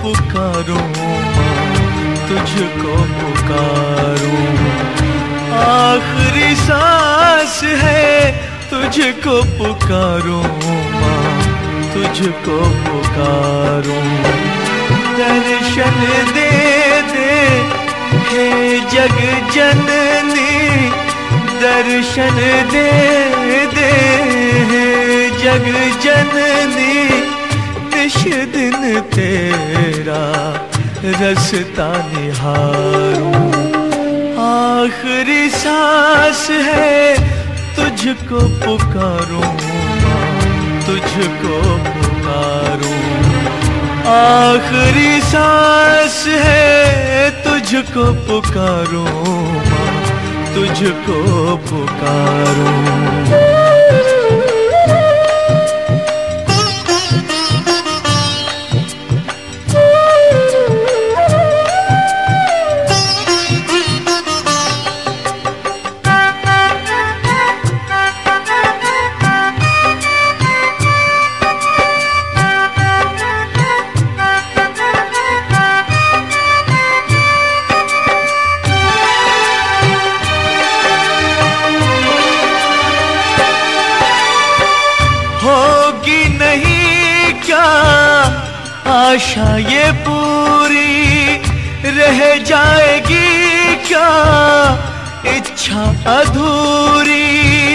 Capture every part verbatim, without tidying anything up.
पुकारूं माँ, तुझको पुकारूं। आखिरी सांस है तुझको पुकारूं माँ, तुझको पुकारूं। दर्शन दे दे हे जग जननी, दर्शन दे दे हे जग जननी। निश दिन तेरा रस्ता निहारूं। आखिरी सांस है तुझको पुकारूं माँ, तुझको पुकारूं। आखिरी सांस है तुझको पुकारूं माँ, तुझको पुकारूं। होगी नहीं क्या आशा ये पूरी, रह जाएगी क्या इच्छा अधूरी।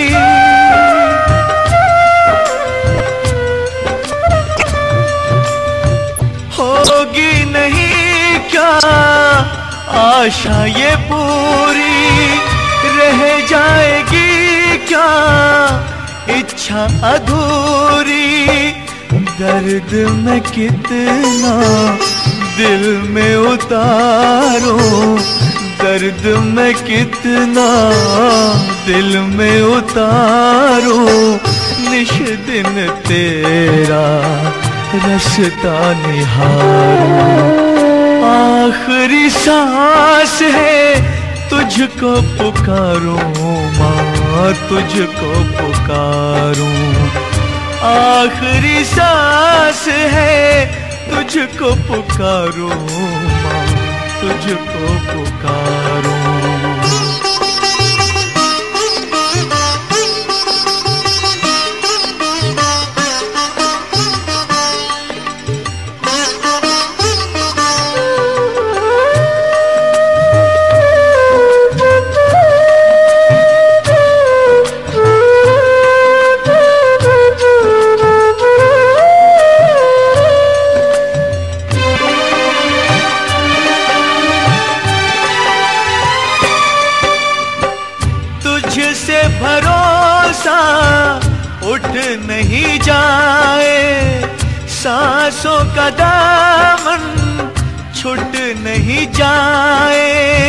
होगी नहीं क्या आशा ये पूरी, रह जाएगी क्या इच्छा अधूरी। दर्द में कितना दिल में उतारूं, दर्द में कितना दिल में उतारूं। निश दिन तेरा रास्ता निहारूं। आखिरी सांस है तुझको पुकारूं माँ, तुझको पुकारूं। आखिरी सांस है तुझको पुकारूं माँ, तुझको पुकारूं। तुझसे भरोसा उठ नहीं जाए, सांसों का दामन छूट नहीं जाए।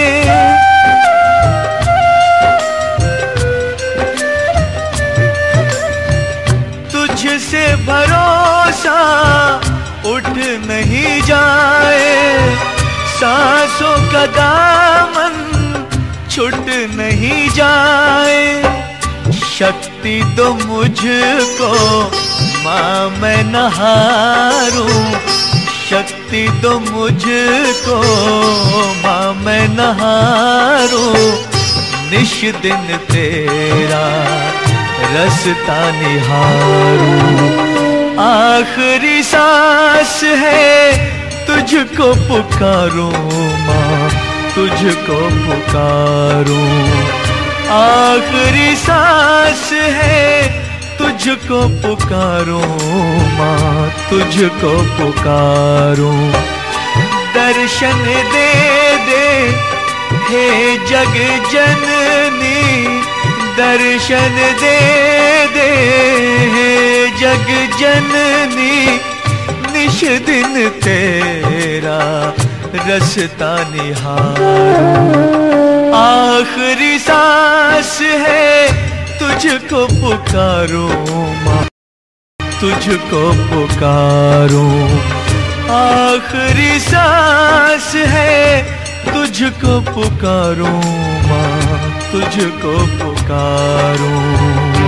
तुझसे भरोसा उठ नहीं जाए, सांसों का दामन छूट नहीं जाए। शक्ति दो मुझको माँ मैं न हारूं, शक्ति दो मुझको माँ मैं न हारूं। निश दिन तेरा रास्ता निहारूं। आखिरी सांस है तुझको पुकारूं माँ, तुझको पुकारूं। आखिरी सांस है तुझको पुकारूं माँ, तुझको पुकारूं। दर्शन दे दे हे जग जननी, दर्शन दे दे हे जग जननी। निश दिन तेरा रास्ता निहारूं। आखिरी सांस है तुझको पुकारूं माँ, तुझको पुकारूं। आखिरी सांस है तुझको पुकारूं माँ, तुझको पुकारूं।